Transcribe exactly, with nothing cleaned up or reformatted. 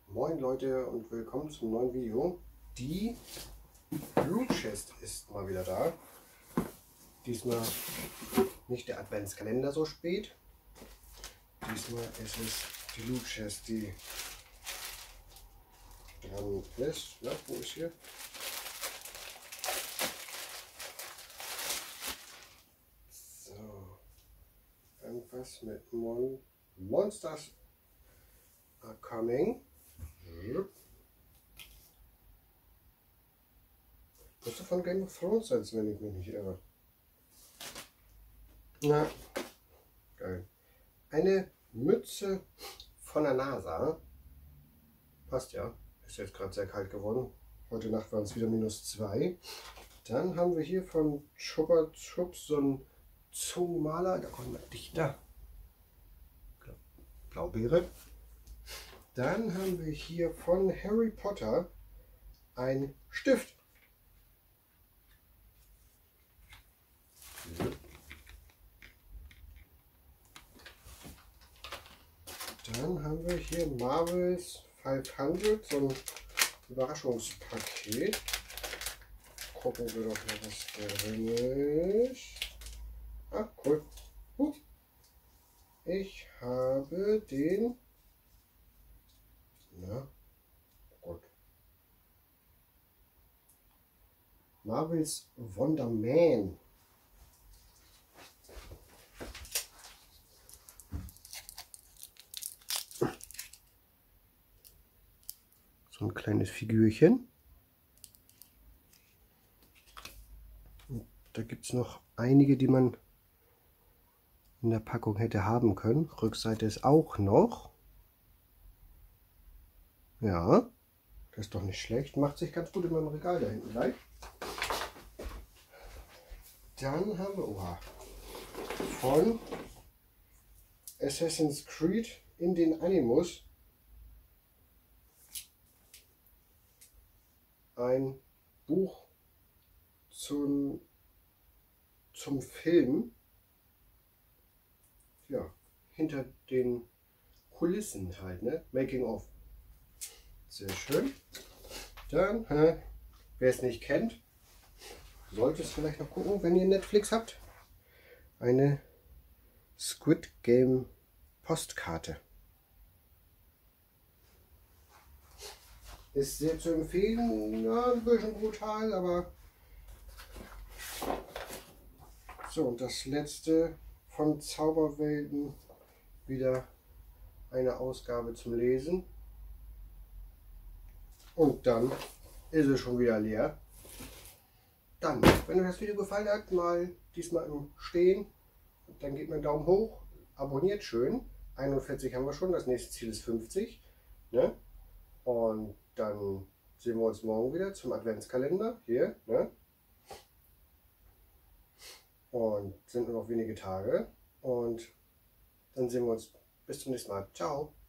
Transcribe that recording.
Moin Leute und willkommen zum neuen Video. Die Loot Chest ist mal wieder da. Diesmal nicht der Adventskalender so spät. Diesmal ist es die Loot Chest, die dran ist. Ja, wo ist hier? So. Irgendwas mit Mon Monsters are coming. Müsste von Game of Thrones sein, wenn ich mich nicht irre. Na, geil. Eine Mütze von der NASA. Passt ja. Ist jetzt gerade sehr kalt geworden. Heute Nacht waren es wieder minus zwei. Dann haben wir hier von Chupa Chups so einen Zungenmaler. Da kommt ein Dichter. Blaubeere. Dann haben wir hier von Harry Potter einen Stift. Dann haben wir hier Marvels fünfhundert, so ein Überraschungspaket. Gucken wir doch mal, was drin ist. Ah, cool. Huh. Ich habe den... Na, gut. Marvels Wonder Man. So ein kleines Figürchen. Und da gibt es noch einige, die man in der Packung hätte haben können. Rückseite ist auch noch. Ja, das ist doch nicht schlecht. Macht sich ganz gut in meinem Regal da hinten gleich. Dann haben wir oha, von Assassin's Creed in den Animus ein Buch zum, zum Film. Ja, hinter den Kulissen halt, ne? Making of. Sehr schön. Dann, äh, wer es nicht kennt, sollte es vielleicht noch gucken, wenn ihr Netflix habt. Eine Squid Game Postkarte. Ist sehr zu empfehlen, ja, ein bisschen brutal, aber so, und das letzte von Zauberwelten, wieder eine Ausgabe zum Lesen. Und dann ist es schon wieder leer. Dann, wenn euch das Video gefallen hat, mal diesmal im Stehen, dann gebt mir einen Daumen hoch, abonniert schön. einundvierzig haben wir schon, das nächste Ziel ist fünfzig. Ne? Und dann sehen wir uns morgen wieder zum Adventskalender hier. Ne? Und sind nur noch wenige Tage. Und dann sehen wir uns bis zum nächsten Mal. Ciao.